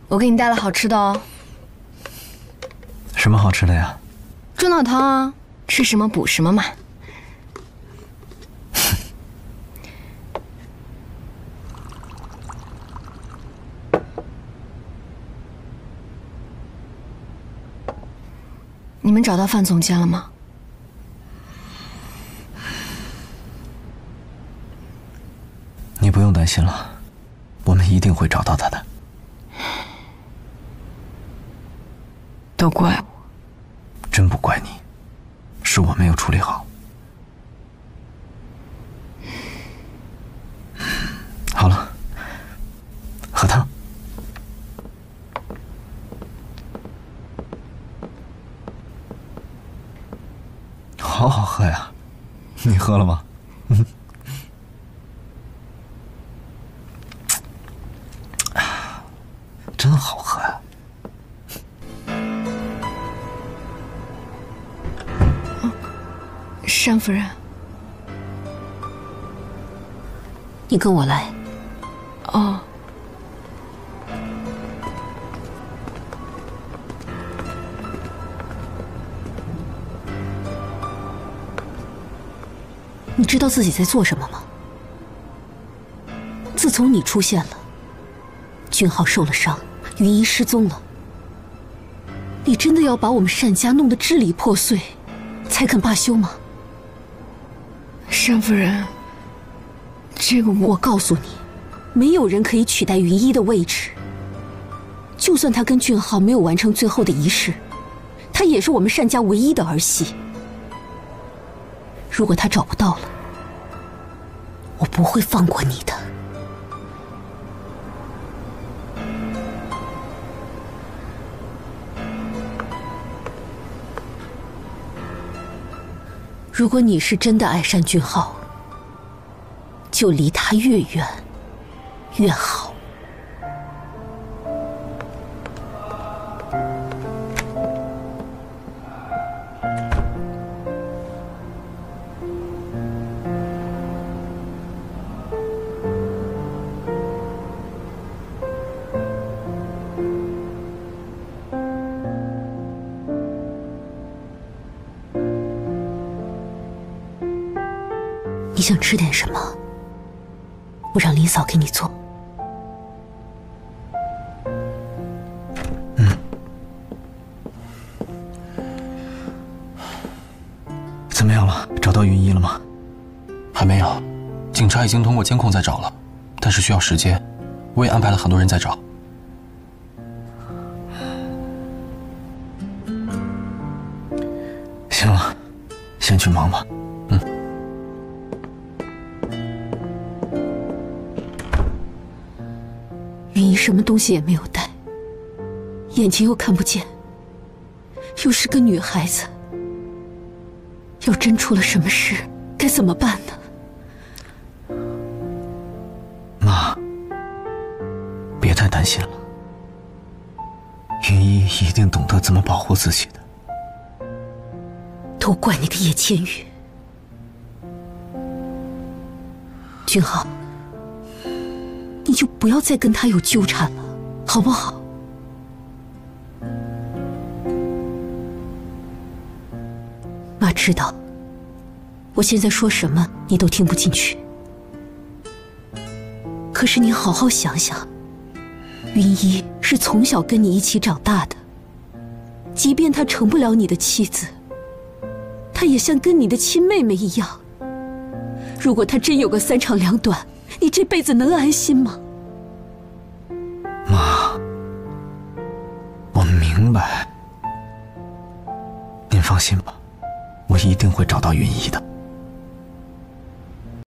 我给你带了好吃的哦。 什么好吃的呀？ 猪脑汤啊，吃什么补什么嘛。你们找到范总监了吗？ 你不用担心了，我们一定会找到他的。 都怪我。 真不怪你，是我没有处理好。好了，喝汤。好好喝呀，你喝了吗？真好喝呀。 单夫人， 你跟我来。 哦。 你知道自己在做什么吗？自从你出现了，俊浩受了伤，云一失踪了，你真的要把我们单家弄得支离破碎，才肯罢休吗？ 单夫人，这个我告诉你，没有人可以取代云一的位置。就算他跟俊浩没有完成最后的仪式，他也是我们单家唯一的儿媳。如果他找不到了，我不会放过你的。如果你是真的爱单俊浩，就离他越远越好。你想吃点什么？我让林嫂给你做。 怎么样了？找到云一了吗？ 还没有，警察已经通过监控在找了，但是需要时间。我也安排了很多人在找。 行了，先去忙吧。 云一什么东西也没有带，眼睛又看不见，又是个女孩子，要真出了什么事，该怎么办呢？ 妈，别太担心了，云一一定懂得怎么保护自己的。 都怪那个叶芊语。俊浩，你就不要再跟他有纠缠了，好不好？妈知道，我现在说什么你都听不进去。可是你好好想想，云一是从小跟你一起长大的，即便她成不了你的妻子，她也像跟你的亲妹妹一样。如果她真有个三长两短，你这辈子能安心吗？ 妈，我明白，您放心吧，我一定会找到云一的。